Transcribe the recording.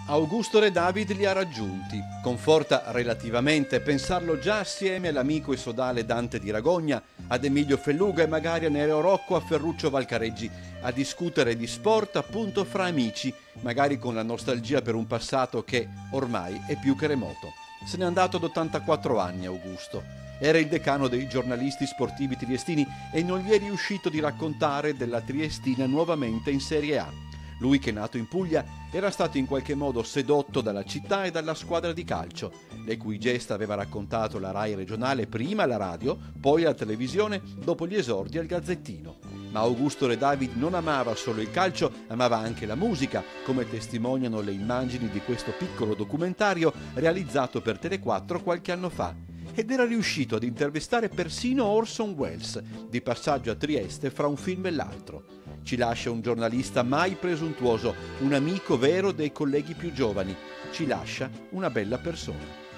Augusto Re David li ha raggiunti. Conforta relativamente pensarlo già assieme all'amico e sodale Dante di Ragogna, ad Emilio Felluga e magari a Nereo Rocco, a Ferruccio Valcareggi, a discutere di sport appunto fra amici, magari con la nostalgia per un passato che ormai è più che remoto. Se n'è andato ad 84 anni Augusto. Era il decano dei giornalisti sportivi triestini e non gli è riuscito di raccontare della Triestina nuovamente in Serie A. Lui, che è nato in Puglia, era stato in qualche modo sedotto dalla città e dalla squadra di calcio, le cui gesta aveva raccontato la Rai regionale prima alla radio, poi alla televisione, dopo gli esordi al Gazzettino. Ma Augusto Re David non amava solo il calcio, amava anche la musica, come testimoniano le immagini di questo piccolo documentario realizzato per Tele4 qualche anno fa. Ed era riuscito ad intervistare persino Orson Welles, di passaggio a Trieste fra un film e l'altro. Ci lascia un giornalista mai presuntuoso, un amico vero dei colleghi più giovani. Ci lascia una bella persona.